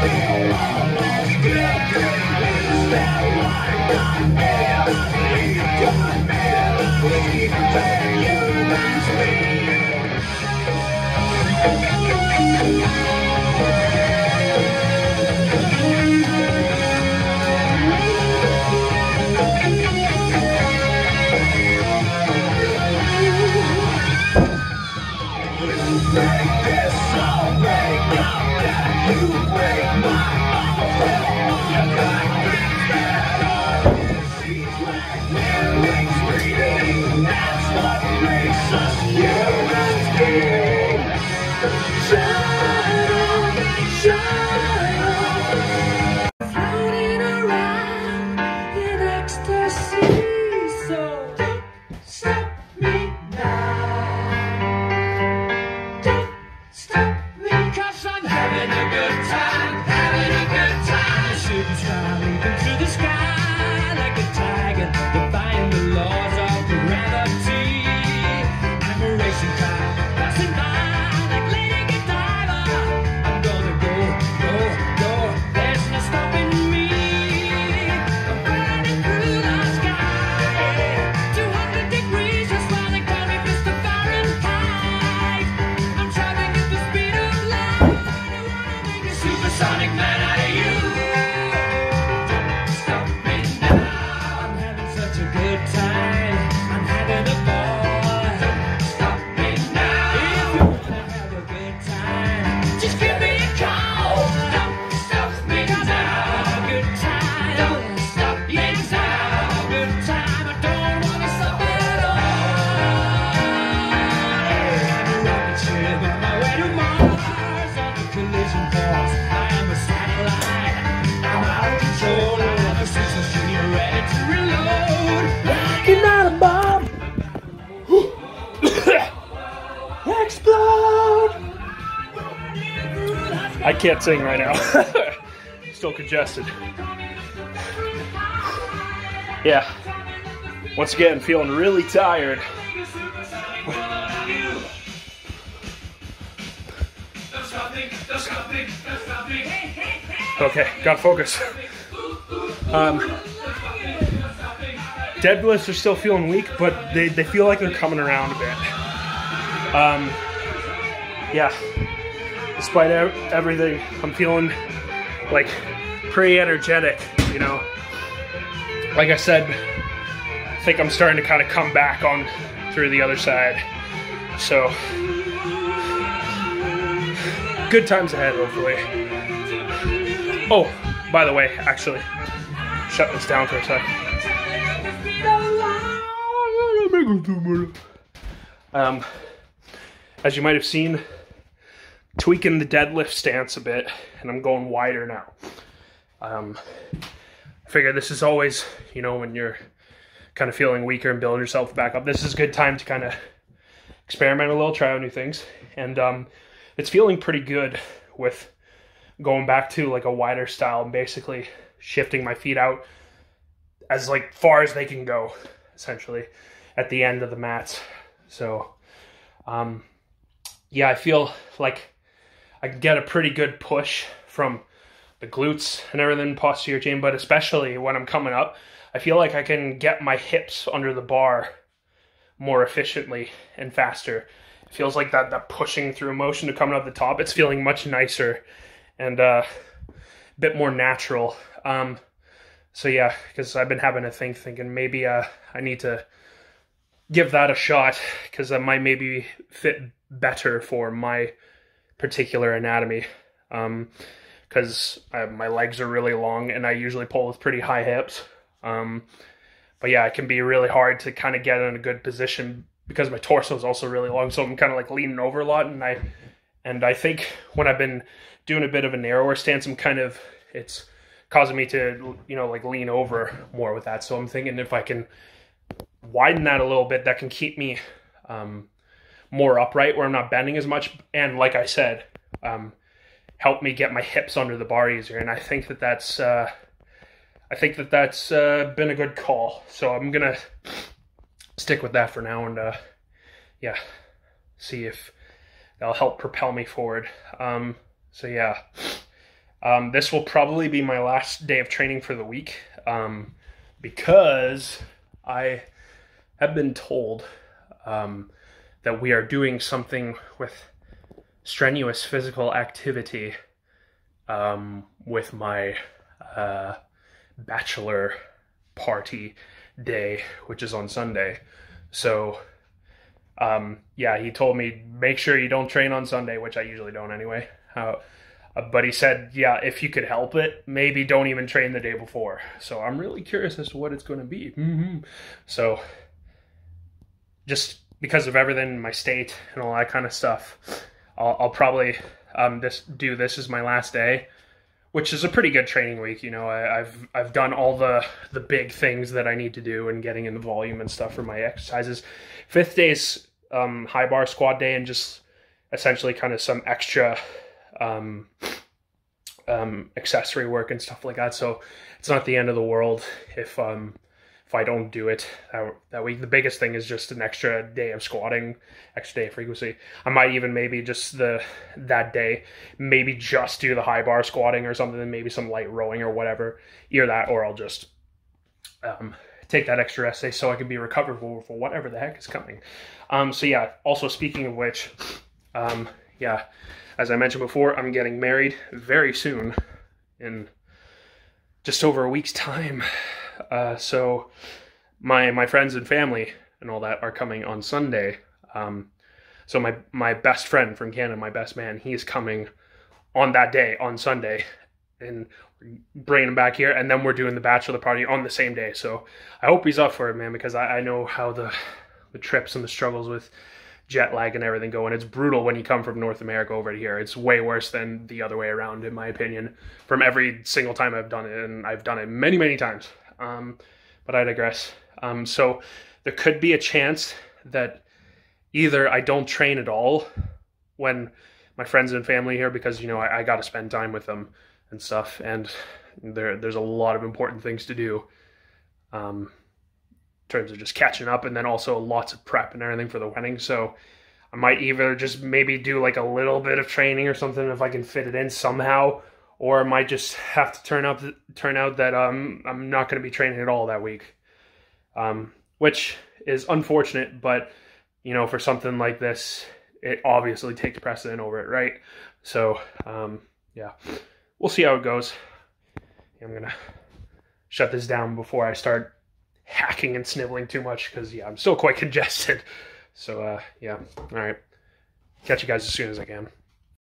I can't sing right now. Still congested. Yeah. Once again, feeling really tired. Okay, gotta focus. Deadlifts are still feeling weak, but they feel like they're coming around a bit. Yeah. Despite everything, I'm feeling like pretty energetic, you know. Like I said, I think I'm starting to kind of come back on through the other side. So, good times ahead, hopefully. Oh, by the way, actually, shut this down for a sec. As you might have seen, tweaking the deadlift stance a bit, and I'm going wider now. I figure this is always, you know, when you're kind of feeling weaker and building yourself back up, this is a good time to kind of experiment a little, try out new things. And it's feeling pretty good with going back to like a wider style and basically shifting my feet out as like far as they can go, essentially, at the end of the mats. So, yeah, I feel like I can get a pretty good push from the glutes and everything, posterior chain, but especially when I'm coming up, I feel like I can get my hips under the bar more efficiently and faster. It feels like that pushing through motion to coming up the top, it's feeling much nicer and a bit more natural. So yeah, because I've been having a thinking maybe I need to give that a shot, because that might maybe fit better for my particular anatomy, because my legs are really long and I usually pull with pretty high hips. But yeah, it can be really hard to kind of get in a good position because my torso is also really long, so I'm kind of like leaning over a lot, and I think when I've been doing a bit of a narrower stance, it's causing me to, you know, like lean over more with that. So I'm thinking if I can widen that a little bit, that can keep me more upright where I'm not bending as much, and like I said, help me get my hips under the bar easier. And I think that's been a good call, so I'm gonna stick with that for now, and yeah, see if that'll help propel me forward. So yeah, This will probably be my last day of training for the week, because I have been told that we are doing something with strenuous physical activity with my bachelor party day, which is on Sunday. So yeah, he told me make sure you don't train on Sunday, which I usually don't anyway. But he said, yeah, if you could help it, maybe don't even train the day before. So I'm really curious as to what it's going to be. So just because of everything in my state and all that kind of stuff, I'll probably do this as my last day, which is a pretty good training week. You know, I've done all the big things that I need to do and getting in the volume and stuff for my exercises. 5th day's high bar squat day, and just essentially kind of some extra accessory work and stuff like that. So it's not the end of the world if I don't do it that week. The biggest thing is just an extra day of squatting, extra day of frequency. I might even maybe just that day, maybe just do the high bar squatting or something, and maybe some light rowing or whatever. Either that, or I'll just take that extra rest day so I can be recoverable for whatever the heck is coming. So yeah, also speaking of which, yeah, as I mentioned before, I'm getting married very soon, in just over a week's time. So my friends and family and all that are coming on Sunday. So my best friend from Canada, my best man, he's coming on that day, on Sunday, and bringing him back here. And then we're doing the bachelor party on the same day. So I hope he's up for it, man, because I know how the trips and the struggles with jet lag and everything go, and it's brutal when you come from North America over to here. It's way worse than the other way around, in my opinion, from every single time I've done it, and I've done it many, many times. But I digress. So there could be a chance that either I don't train at all when my friends and family here, because, you know, I got to spend time with them and stuff, and there's a lot of important things to do in terms of just catching up, and then also lots of prep and everything for the wedding. So I might either just maybe do like a little bit of training or something if I can fit it in somehow, or it might just have to turn out that I'm not going to be training at all that week, which is unfortunate. But, you know, for something like this, it obviously takes precedent over it, right? So yeah, we'll see how it goes. I'm gonna shut this down before I start hacking and sniveling too much, because yeah, I'm still quite congested. So yeah, all right, catch you guys as soon as I can.